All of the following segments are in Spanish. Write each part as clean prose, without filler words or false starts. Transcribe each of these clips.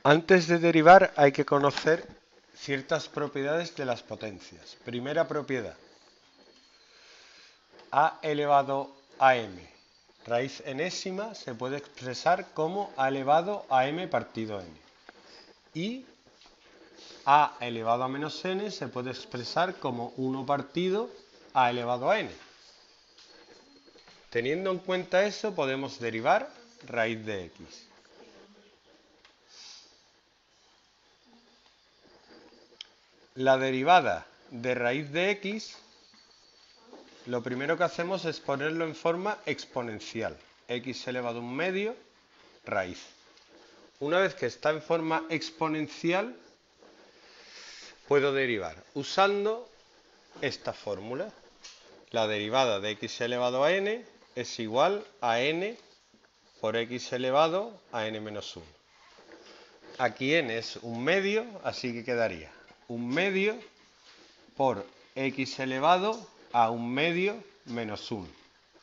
Antes de derivar hay que conocer ciertas propiedades de las potencias. Primera propiedad, a elevado a m. Raíz enésima se puede expresar como a elevado a m partido n. Y a elevado a menos n se puede expresar como 1 partido a elevado a n. Teniendo en cuenta eso, podemos derivar raíz de x. La derivada de raíz de x, lo primero que hacemos es ponerlo en forma exponencial. X elevado a un medio, raíz. Una vez que está en forma exponencial, puedo derivar usando esta fórmula. La derivada de x elevado a n es igual a n por x elevado a n menos 1. Aquí n es un medio, así que quedaría un medio por x elevado a un medio menos 1.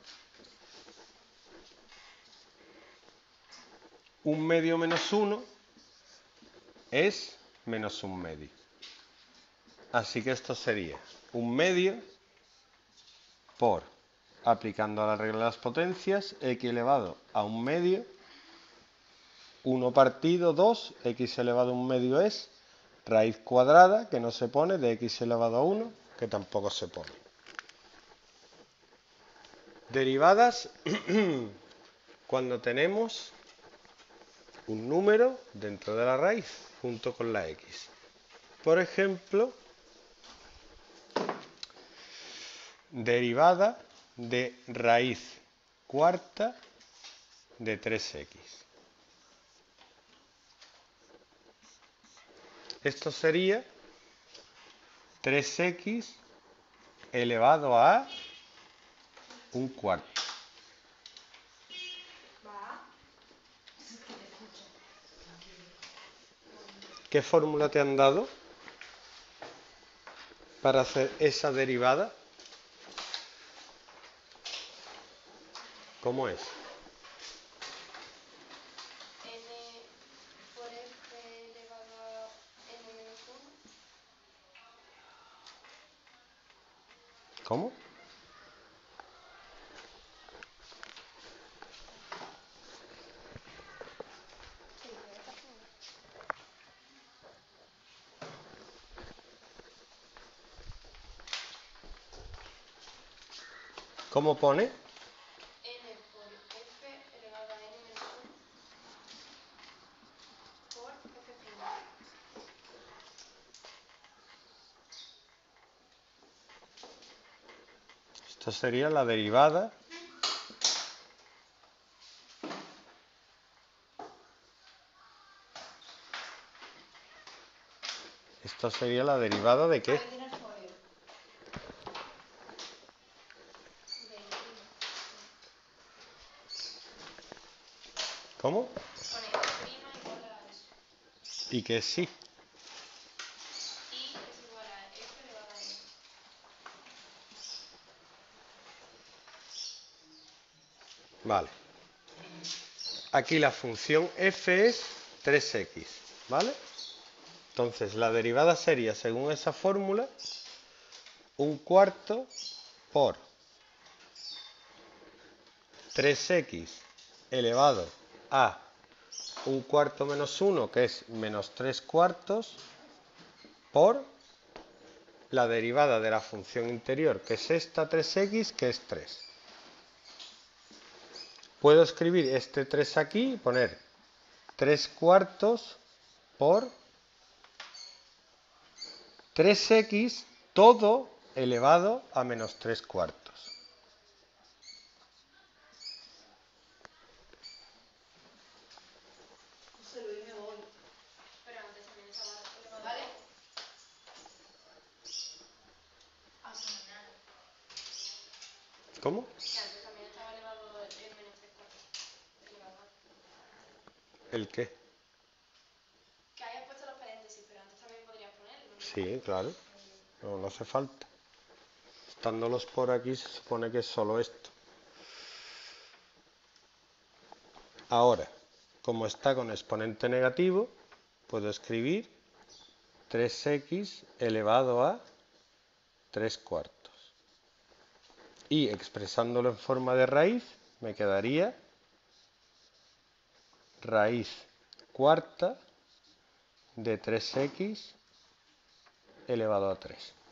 Un medio menos 1 es menos un medio. Así que esto sería un medio por, aplicando a la regla de las potencias, x elevado a un medio, 1 partido 2, x elevado a un medio es raíz cuadrada, que no se pone, de x elevado a 1, que tampoco se pone. Derivadas cuando tenemos un número dentro de la raíz junto con la x. Por ejemplo, derivada de raíz cuarta de 3x. Esto sería 3x elevado a un cuarto. ¿Qué fórmula te han dado para hacer esa derivada? ¿Cómo es? n por f elevado a n menos 1. ¿Cómo? Sí, de esta forma. ¿Cómo pone? N por f elevado a n menos 1 por f'. Esto sería la derivada . Esto sería la derivada ¿de qué? Ahí tienes folio. De encima. ¿Cómo? Pone prima igual a eso. Y que sí. Y es igual a f elevado a n. Vale. Aquí la función f es 3x, ¿vale? Entonces la derivada sería, según esa fórmula, un cuarto por 3x elevado a un cuarto menos 1, que es menos 3 cuartos, por la derivada de la función interior, que es esta 3x, que es 3. Puedo escribir este 3 aquí y poner 3 cuartos por 3x todo elevado a menos 3 cuartos. José Luis, me voy. Pero antes también estaba elevado. ¿Vale? Hasta mañana. ¿Cómo? Que antes también estaba elevado en menos 3 cuartos. Elevado a. ¿El qué? Que hayas puesto los paréntesis, pero antes también podrías ponerlo, ¿no? Sí, claro. No hace falta. Estándolos por aquí se supone que es solo esto. Ahora, como está con exponente negativo, puedo escribir 3x elevado a 3/4. Y expresándolo en forma de raíz, me quedaría raíz cuarta de 3x elevado a 3.